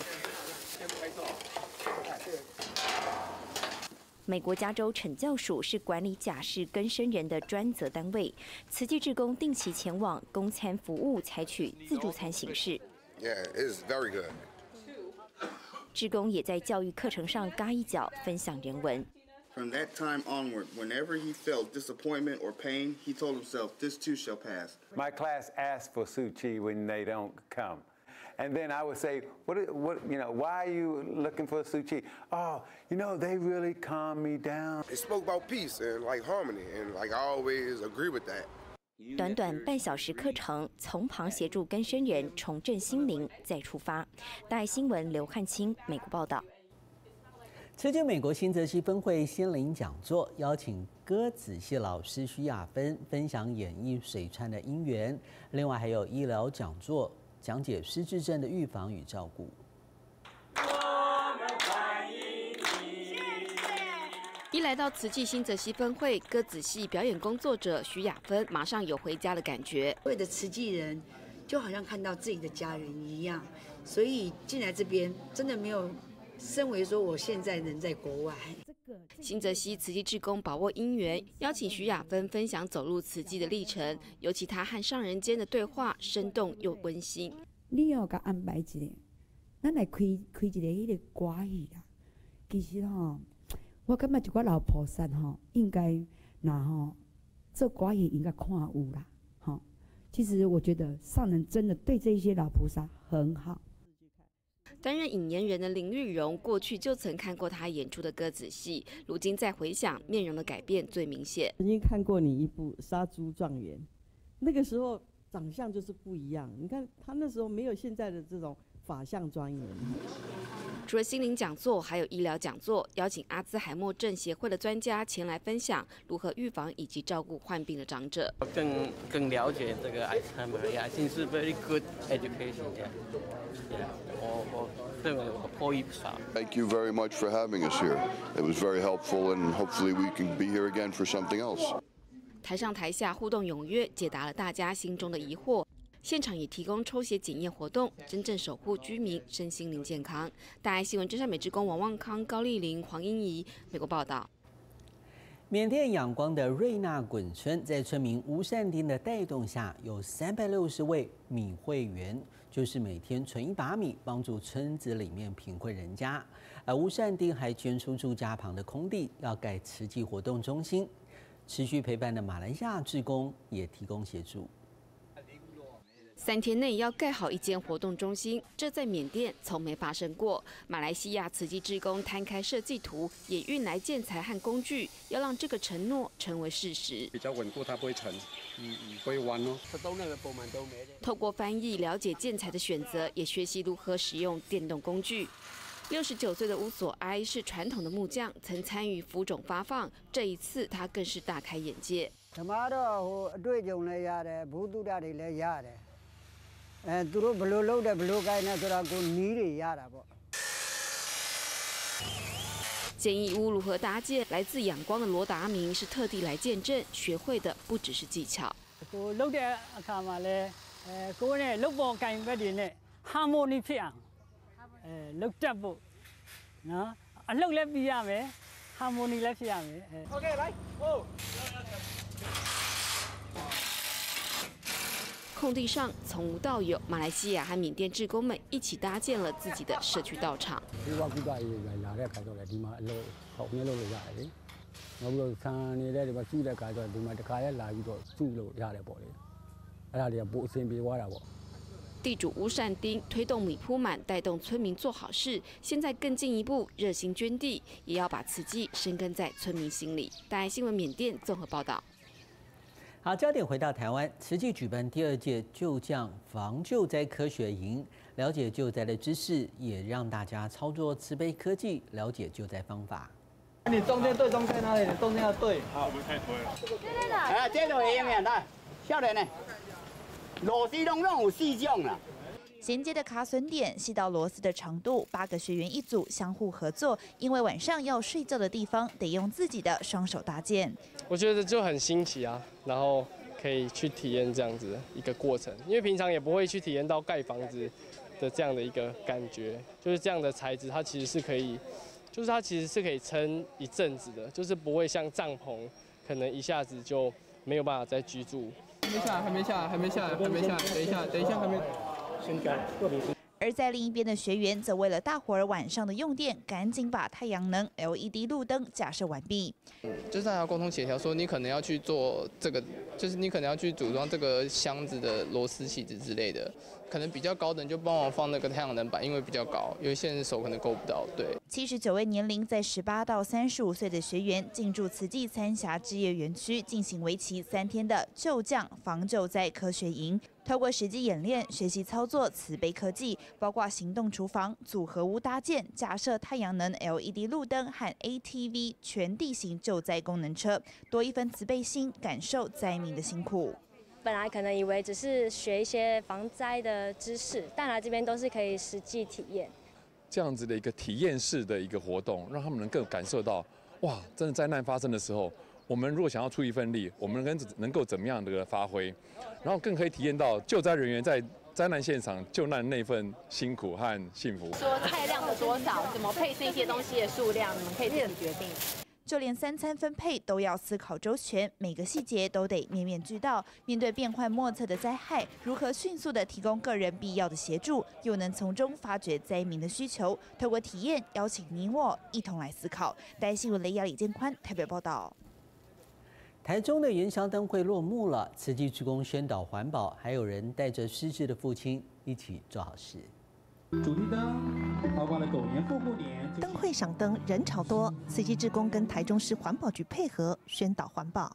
美国加州惩教署是管理假释更生人的专责单位，慈济志工定期前往供餐服务，采取自助餐形式。 Yeah, it is very good. 志工也在教育课程上嘎一脚，分享人文。 From that time onward, whenever he felt disappointment or pain, he told himself, "This too shall pass." My class asks for Suu Kyi when they don't come. And then I would say, what, what, you know, why are you looking for Suu Kyi? Oh, you know, they really calm me down. It spoke about peace and like harmony, and like I always agree with that. 短短半小时课程，从旁协助更生人重振心灵，再出发。大爱新闻刘汉清，美国报道。 慈济美国新泽西分会心灵讲座，邀请歌子戏老师徐雅芬分享演绎水川的因缘，另外还有医疗讲座，讲解失智症的预防与照顾。 一来到慈济新泽西分会，歌子戏表演工作者徐雅芬马上有回家的感觉。 为的慈济人，就好像看到自己的家人一样，所以进来这边真的没有身为说我现在人在国外。 新泽西慈济志工把握因缘，邀请徐雅芬分享走入慈济的历程，尤其她和上人间的对话生动又温馨。 你要甲安排一个，咱来开开一个迄个歌戏啊。 其实吼，我感觉一寡老菩萨吼，应该那吼，这寡也应该看有啦，吼。其实我觉得上人真的对这些老菩萨很好。 担任引言人的林玉荣，过去就曾看过他演出的歌仔戏，如今再回想，面容的改变最明显。 曾经看过你一部《杀猪状元》，那个时候长相就是不一样。你看他那时候没有现在的这种法相庄严。 除了心灵讲座，还有医疗讲座，邀请阿兹海默症协会的专家前来分享如何预防以及照顾患病的长者。 更更了解这个 Alzheimer， I think 是 very good education. Yeah, yeah. 我我认为我获益不少。 Thank you very much for having us here. It was very helpful, and hopefully we can be here again for something else. 台上台下互动踊跃，解答了大家心中的疑惑。现场也提供抽血检验活动，真正守护居民身心灵健康。大爱新闻真善美职工王旺康、高丽玲、黄英怡，美国报道。 缅甸仰光的瑞纳滚村，在村民吴善丁的带动下，有三百六十位米会员，就是每天存一把米，帮助村子里面贫困人家。而吴善丁还捐出住家旁的空地，要盖慈济活动中心。持续陪伴的马来西亚志工也提供协助。 三天内要盖好一间活动中心，这在缅甸从没发生过。马来西亚慈济志工摊开设计图，也运来建材和工具，要让这个承诺成为事实。 比较稳固，它不会沉，嗯嗯，不会弯哦。都那个部门都没。 透过翻译了解建材的选择，也学习如何使用电动工具。六十九岁的乌索埃是传统的木匠，曾参与浮种发放，这一次他更是大开眼界。 什麼都對象嚟ရတယ်，普渡嚟嚟ရတယ်。誒，သူတို့ဘလို့လုပ်တယ်ဘလို့計呢，ဆိုတာကိုနီးတွေရတာပေါ့。 建議屋如何搭建？来自仰光的羅達明是特地來見證，學會的不只是技巧。 ကိုလုပ်တဲ့အခါမှာ咧，誒ကိုနဲ့လုပ်ပေါ်ကင်ဘက်တွေနဲ့ဟာမိုနီဖြစ်အောင်，誒လုပ်တတ်ဖို့နော်，အလုပ်လည်းပြီးရမယ်，ဟာမိုနီလည်းဖြစ်ရမယ်。OK， 來，哦。 空地上从无到有，马来西亚和缅甸志工们一起搭建了自己的社区道场。 ဒီဝကူတာရေးလာတဲ့ခါတော့လေဒီမှာအလုပ်ဟောင်းနေလို့ရတယ်လေ။နောက်ပြီးတော့ဆန်နေတဲ့ဒီမှာစုတဲ့ခါတော့ဒီမှာတစ်ခါလဲလာပြီးတော့စုလို့ရတယ်ပေါ့လေ။အဲ့ဒါတွေကပိုအဆင်ပြေသွားတာပေါ့。 地主吴善丁推动米铺满，带动村民做好事。现在更进一步，热心捐地，也要把慈济生根在村民心里。大爱新闻缅甸综合报道。 好，焦点回到台湾，慈济举办第二届救降防救灾科学营，了解救灾的知识，也让大家操作慈悲科技，了解救灾方法。 你中间对中间哪里？中间要对。好，不太对了。对对的。哎，这个会用的，来，少年呢，螺丝拢拢有四种啦。 衔接的卡榫点细到螺丝的长度，八个学员一组相互合作，因为晚上要睡觉的地方得用自己的双手搭建。 我觉得就很新奇啊，然后可以去体验这样子一个过程，因为平常也不会去体验到盖房子的这样的一个感觉，就是这样的材质，它其实是可以，就是它其实是可以撑一阵子的，就是不会像帐篷，可能一下子就没有办法再居住。 还没下来，还没下来，还没下来，还没下来，等一下，等一下，还没。 而在另一边的学员则为了大伙儿晚上的用电，赶紧把太阳能 L E D 路灯架设完毕。 就是大家沟通协调，说你可能要去做这个，就是你可能要去组装这个箱子的螺丝起子之类的。可能比较高的人就帮我放那个太阳能板，因为比较高，有一些人手可能够不到。对， 七十九位年龄在十八到三十五岁的学员进驻慈济三峡置业园区，进行为期三天的救降防救灾科学营。透过实际演练，学习操作慈悲科技，包括行动厨房、组合屋搭建、架设太阳能 L E D 路灯和 A T V 全地形救灾功能车，多一分慈悲心，感受灾民的辛苦。 本来可能以为只是学一些防灾的知识，但来这边都是可以实际体验。 这样子的一个体验式的一个活动，让他们能更感受到，哇，真的灾难发生的时候，我们如果想要出一份力，我们能能够怎么样的发挥，然后更可以体验到救灾人员在灾难现场救难那份辛苦和幸福。 说菜量的多少，怎么配这些东西的数量，你们可以自己决定。 就连三餐分配都要思考周全，每个细节都得面面俱到。面对变幻莫测的灾害，如何迅速地提供个人必要的协助，又能从中发掘灾民的需求？透过体验，邀请你我一同来思考。台视新闻雷亚李建宽台北报道。 台中的元宵灯会落幕了，慈济志工宣导环保，还有人带着失智的父亲一起做好事。 主题灯包括了狗年、富过年。 灯会赏灯人潮多，慈济志工跟台中市环保局配合宣导环保。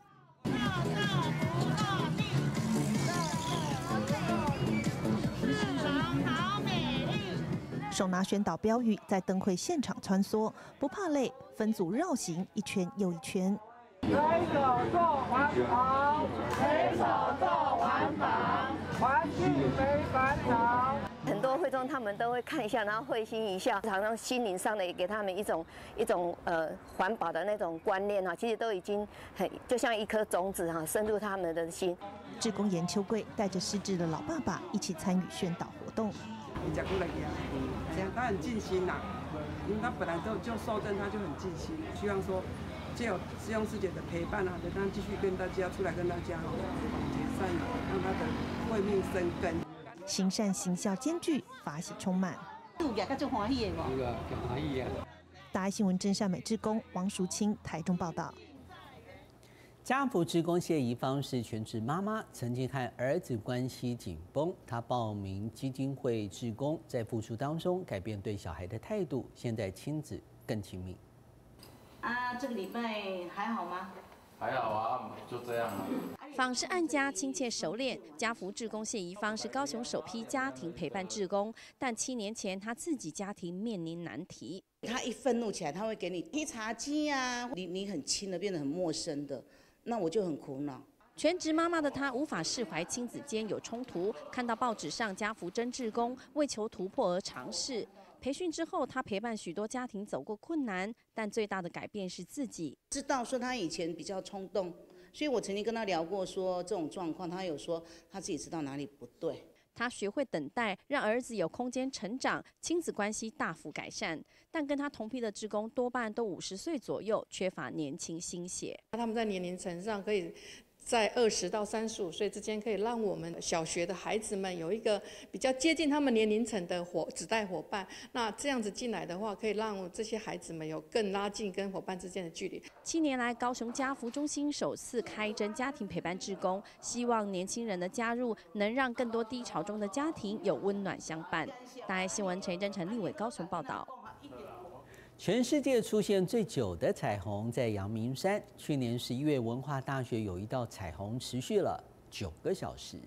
手拿宣导标语，在灯会现场穿梭，不怕累，分组绕行一圈又一圈。 挥手做环保，挥手做环保，环境没烦恼。 很多会众他们都会看一下，然后会心一笑，常常心灵上的也给他们一种一种呃环保的那种观念哈，其实都已经很就像一颗种子哈，深入他们的心。 志工严秋贵带着失智的老爸爸一起参与宣导活动。 你讲过来呀，这样他很尽心呐，因为他本来就就受赠，他就很尽心，希望说。借由师兄师姐的陪伴啊，让他继续跟大家出来跟大家哈结善缘，让他的慧命生根。 行善行孝兼具，法喜充满。 度假就欢喜的哦。 对啊，欢喜啊。 大爱新闻真善美志工王淑清台中报道。 家福志工谢宜芳是全职妈妈，曾经和儿子关系紧绷，她报名基金会志工，在付出当中改变对小孩的态度，现在亲子更亲密。 啊，这个礼拜还好吗？ 还好啊，就这样啊。 访视案家亲切熟练，家福志工谢宜芳是高雄首批家庭陪伴志工，但七年前她自己家庭面临难题。 他一愤怒起来，他会给你踢茶几啊，你你很亲的变得很陌生的，那我就很苦恼。 全职妈妈的她无法释怀亲子间有冲突，看到报纸上家福真志工为求突破而尝试。培训之后，她陪伴许多家庭走过困难，但最大的改变是自己知道说他以前比较冲动，所以我曾经跟他聊过说这种状况，他有说他自己知道哪里不对。 他学会等待，让儿子有空间成长，亲子关系大幅改善。但跟他同批的志工多半都五十岁左右，缺乏年轻新血。 他们在年龄层上可以在二十到三十五岁之间，可以让我们小学的孩子们有一个比较接近他们年龄层的伙子代伙伴。那这样子进来的话，可以让这些孩子们有更拉近跟伙伴之间的距离。 七年来，高雄家福中心首次开征家庭陪伴志工，希望年轻人的加入能让更多低潮中的家庭有温暖相伴。大爱新闻陈一真、陈立伟高雄报道。 全世界出现最久的彩虹在阳明山。去年十一月，文化大学有一道彩虹持续了九个小时。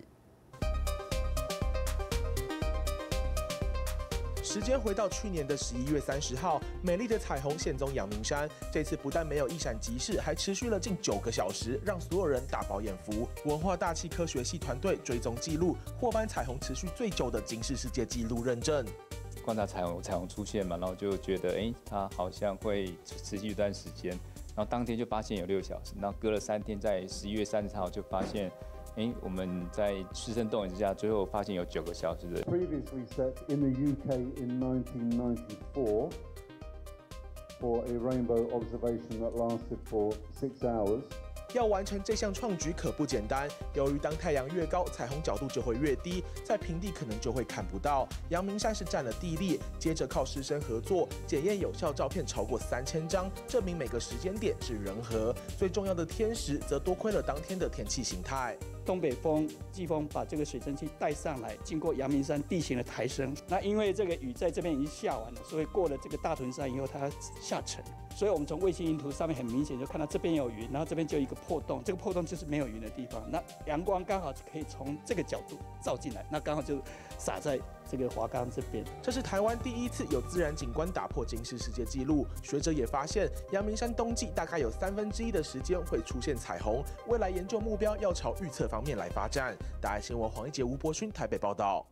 时间回到去年的十一月三十号，美丽的彩虹现踪阳明山。这次不但没有一闪即逝，还持续了近九个小时，让所有人大饱眼福。文化大气科学系团队追踪记录，获颁彩虹持续最久的金氏世界纪录认证。 观察彩虹，彩虹出现嘛，然后就觉得，哎，它好像会持续一段时间，然后当天就发现有六小时，然后隔了三天，在十一月三十号就发现，哎，我们在失声动眼之下，最后发现有九个小时的。 Previously set in the U K in nineteen ninety-four for a rainbow observation that lasted for six hours. 要完成这项创举可不简单，由于当太阳越高，彩虹角度就会越低，在平地可能就会看不到。阳明山是占了地利，接着靠师生合作检验有效照片超过三千张，证明每个时间点是人和。最重要的天时，则多亏了当天的天气形态。 东北风、季风把这个水蒸气带上来，经过阳明山地形的抬升。那因为这个雨在这边已经下完了，所以过了这个大屯山以后，它下沉。所以我们从卫星云图上面很明显就看到这边有云，然后这边就有一个破洞，这个破洞就是没有云的地方。那阳光刚好可以从这个角度照进来，那刚好就洒在这个华冈这边。 这是台湾第一次有自然景观打破金氏世界纪录。学者也发现，阳明山冬季大概有三分之一的时间会出现彩虹。未来研究目标要朝预测方面来发展。大爱新闻黄一杰、吴伯勋台北报道。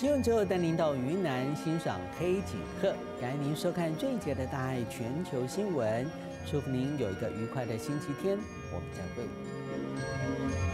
新闻之后带您到云南欣赏黑颈鹤。感谢您收看这一节的《大爱全球新闻》，祝福您有一个愉快的星期天，我们再会。